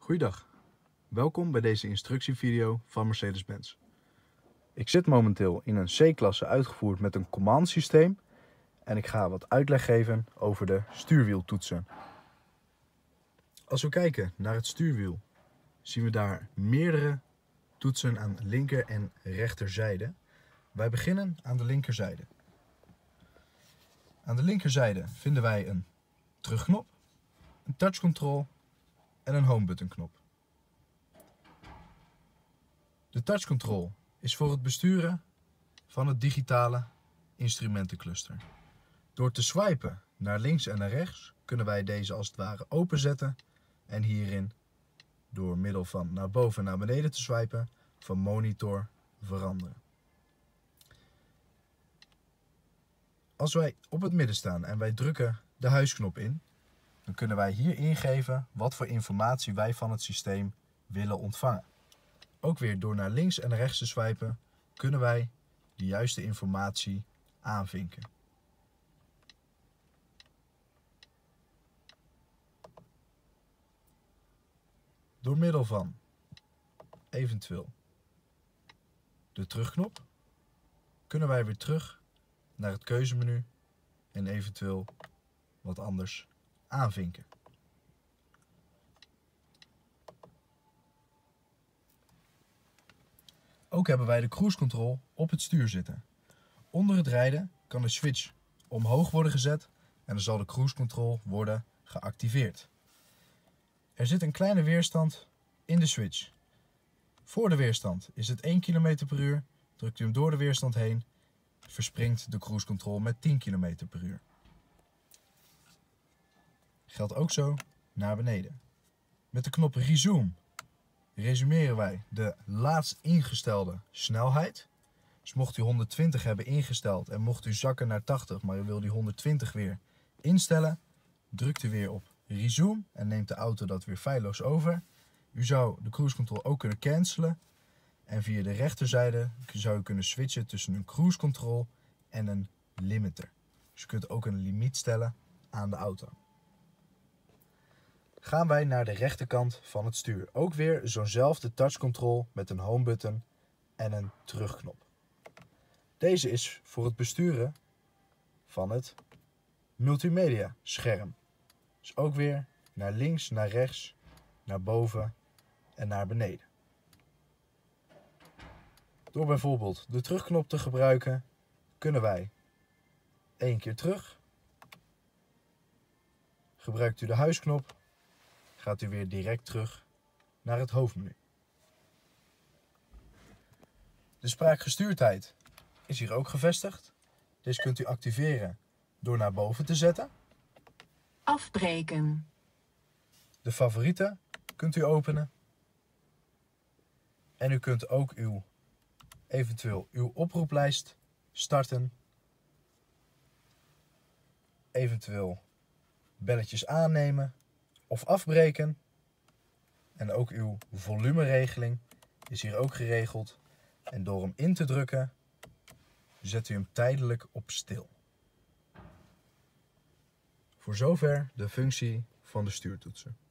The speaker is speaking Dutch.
Goeiedag, welkom bij deze instructievideo van Mercedes-Benz. Ik zit momenteel in een C-klasse uitgevoerd met een command-systeem en ik ga wat uitleg geven over de stuurwieltoetsen. Als we kijken naar het stuurwiel, zien we daar meerdere toetsen aan linker en rechterzijde. Wij beginnen aan de linkerzijde. Aan de linkerzijde vinden wij een terugknop, een touch control en een home button knop. De touch control is voor het besturen van het digitale instrumentencluster. Door te swipen naar links en naar rechts kunnen wij deze als het ware openzetten en hierin door middel van naar boven en naar beneden te swipen van monitor veranderen. Als wij op het midden staan en wij drukken de huisknop in, dan kunnen wij hier ingeven wat voor informatie wij van het systeem willen ontvangen. Ook weer door naar links en naar rechts te swipen kunnen wij de juiste informatie aanvinken. Door middel van eventueel de terugknop kunnen wij weer terug naar het keuzemenu en eventueel wat anders aanvinken. Ook hebben wij de cruise control op het stuur zitten. Onder het rijden kan de switch omhoog worden gezet en dan zal de cruise control worden geactiveerd. Er zit een kleine weerstand in de switch. Voor de weerstand is het 1 km per uur. Drukt u hem door de weerstand heen, verspringt de cruise control met 10 km per uur. Geldt ook zo naar beneden. Met de knop Resume resumeren wij de laatst ingestelde snelheid. Dus mocht u 120 hebben ingesteld en mocht u zakken naar 80, maar u wil die 120 weer instellen, drukt u weer op Resume en neemt de auto dat weer feilloos over. U zou de cruise control ook kunnen cancelen en via de rechterzijde zou u kunnen switchen tussen een cruise control en een limiter. Dus u kunt ook een limiet stellen aan de auto. Gaan wij naar de rechterkant van het stuur. Ook weer zo'nzelfde touch control met een home button en een terugknop. Deze is voor het besturen van het multimedia scherm. Dus ook weer naar links, naar rechts, naar boven en naar beneden. Door bijvoorbeeld de terugknop te gebruiken kunnen wij 1 keer terug. Gebruikt u de huisknop, gaat u weer direct terug naar het hoofdmenu. De spraakgestuurdheid is hier ook gevestigd. Deze kunt u activeren door naar boven te zetten. Afbreken. De favorieten kunt u openen. En u kunt ook eventueel uw oproeplijst starten. Eventueel belletjes aannemen of afbreken. En ook uw volumeregeling is hier ook geregeld. En door hem in te drukken, zet u hem tijdelijk op stil. Voor zover de functie van de stuurtoetsen.